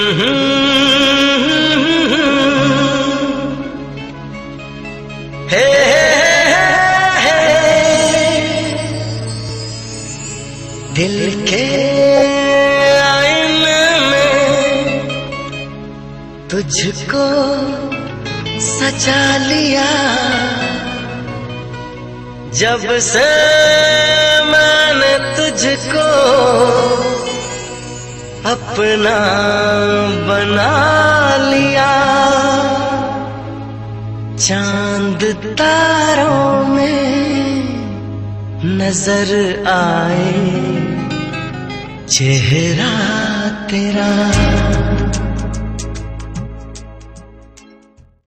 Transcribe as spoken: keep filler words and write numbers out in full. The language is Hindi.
हे दिल के आईने में तुझको सजा लिया, जब से मैंने तुझको अपना बना लिया। चांद तारों में नजर आए चेहरा तेरा।